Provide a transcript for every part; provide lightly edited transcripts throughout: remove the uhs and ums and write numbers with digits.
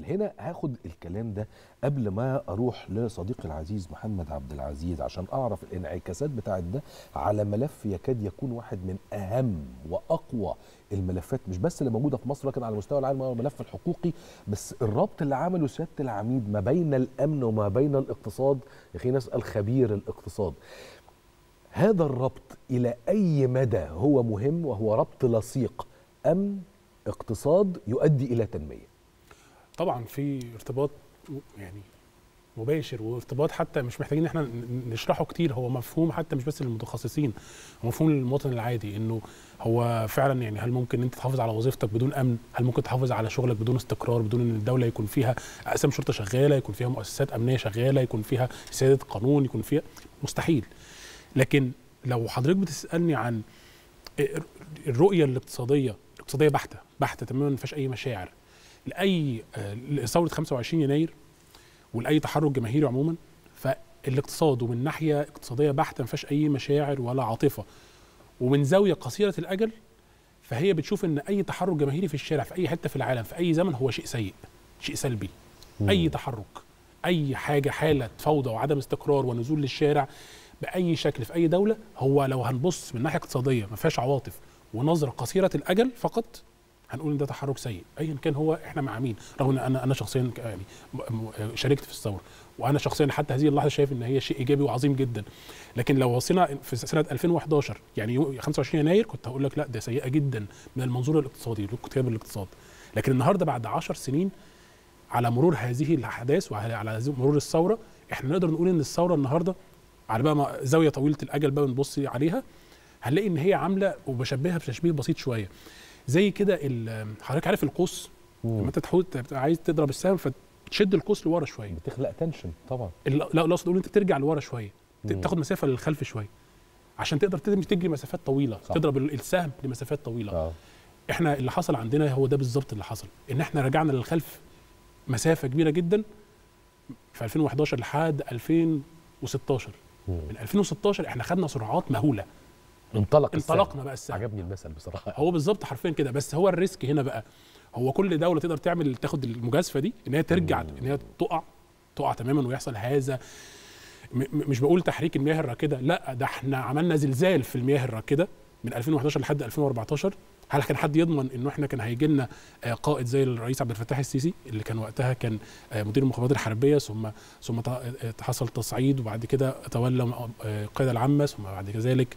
هنا هاخد الكلام ده قبل ما اروح لصديقي العزيز محمد عبد العزيز عشان اعرف الانعكاسات بتاعت ده على ملف يكاد يكون واحد من اهم واقوى الملفات مش بس اللي موجوده في مصر لكن على مستوى العالم، هو الملف الحقوقي. بس الربط اللي عمله سياده العميد ما بين الامن وما بين الاقتصاد، يا اخي نسال خبير الاقتصاد، هذا الربط الى اي مدى هو مهم وهو ربط لصيق امن اقتصاد يؤدي الى تنميه؟ طبعا في ارتباط يعني مباشر، وارتباط حتى مش محتاجين ان احنا نشرحه كتير، هو مفهوم حتى مش بس للمتخصصين، هو مفهوم للمواطن العادي. انه هو فعلا يعني هل ممكن انت تحافظ على وظيفتك بدون امن؟ هل ممكن تحافظ على شغلك بدون استقرار، بدون ان الدوله يكون فيها اقسام شرطه شغاله، يكون فيها مؤسسات امنيه شغاله، يكون فيها سياده قانون، يكون فيها مستحيل. لكن لو حضرتك بتسالني عن الرؤيه الاقتصاديه بحته تماما، ما فيهاش اي مشاعر لاي ثوره 25 يناير ولاي تحرك جماهيري عموما، فالاقتصاد ومن ناحيه اقتصاديه بحته ما فيهاش اي مشاعر ولا عاطفه، ومن زاويه قصيره الاجل فهي بتشوف ان اي تحرك جماهيري في الشارع في اي حته في العالم في اي زمن هو شيء سيء، شيء سلبي. اي تحرك، اي حاجه، حاله فوضى وعدم استقرار ونزول للشارع باي شكل في اي دوله، هو لو هنبص من ناحيه اقتصاديه ما فيهاش عواطف ونظره قصيره الاجل فقط، هنقول ان ده تحرك سيء ايا كان. هو احنا مع مين؟ رغم ان انا شخصيا يعني شاركت في الثوره، وانا شخصيا حتى هذه اللحظه شايف ان هي شيء ايجابي وعظيم جدا. لكن لو وصلنا في سنه 2011 يعني 25 يناير كنت هقول لك لا ده سيئه جدا من المنظور الاقتصادي لكتاب الاقتصاد. لكن النهارده بعد 10 سنين على مرور هذه الاحداث وعلى مرور الثوره، احنا نقدر نقول ان الثوره النهارده على بقى زاويه طويله الاجل بقى بنبص عليها، هنلاقي ان هي عامله، وبشبهها بتشبيه بسيط شويه زي كده حضرتك عارف القوس لما انت عايز تضرب السهم فتشد القوس لورا شويه، بتخلق تنشن طبعا. لا اقصد اقول انت ترجع لورا شويه، تاخد مسافه للخلف شويه عشان تقدر تجري مسافات طويله، صح. تضرب السهم لمسافات طويله. احنا اللي حصل عندنا هو ده بالظبط اللي حصل، ان احنا رجعنا للخلف مسافه كبيره جدا في 2011 لحد 2016. من 2016 احنا خدنا سرعات مهوله، انطلقنا بقى السهم. عجبني المثل بصراحه. هو بالظبط حرفيا كده. بس هو الريسك هنا بقى، هو كل دوله تقدر تاخد المجازفه دي ان هي ترجع، ان هي تقع تماما ويحصل هذا. مش بقول تحريك المياه الراكده، لا ده احنا عملنا زلزال في المياه الراكده من 2011 لحد 2014. هل كان حد يضمن انه احنا كان هيجي لنا قائد زي الرئيس عبد الفتاح السيسي اللي كان وقتها كان مدير المخابرات الحربيه، ثم حصل تصعيد وبعد كده تولى القياده العامه، ثم بعد ذلك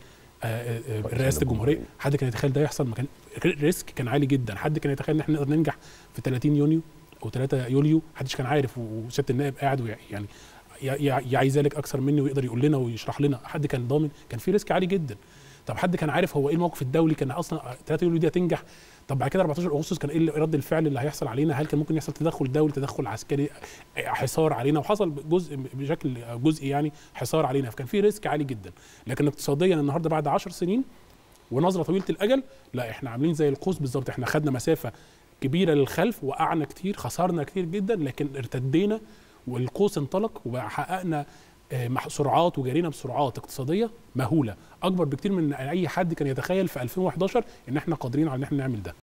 رئاسه الجمهوريه؟ حد كان يتخيل ده يحصل؟ ما كان الريسك كان عالي جدا. حد كان يتخيل ان احنا نقدر ننجح في 30 يونيو او 3 يوليو؟ محدش كان عارف، وسياده النائب قاعد يعني يعي ذلك اكثر مني ويقدر يقول لنا ويشرح لنا. حد كان ضامن؟ كان في ريسك عالي جدا. طب حد كان عارف هو ايه الموقف الدولي؟ كان اصلا 3 يوليو دي هتنجح؟ طب بعد كده 14 اغسطس كان ايه رد الفعل اللي هيحصل علينا؟ هل كان ممكن يحصل تدخل دولي، تدخل عسكري، حصار علينا؟ وحصل بشكل جزئي يعني حصار علينا، فكان في ريسك عالي جدا. لكن اقتصاديا النهارده بعد 10 سنين ونظره طويله الاجل، لا احنا عاملين زي القوس بالظبط. احنا خدنا مسافه كبيره للخلف، وقعنا كتير، خسرنا كتير جدا، لكن ارتدينا والقوس انطلق وحققنا سرعات وجرينا بسرعات اقتصاديه مهوله اكبر بكتير من اي حد كان يتخيل في 2011 ان احنا قادرين على ان احنا نعمل ده.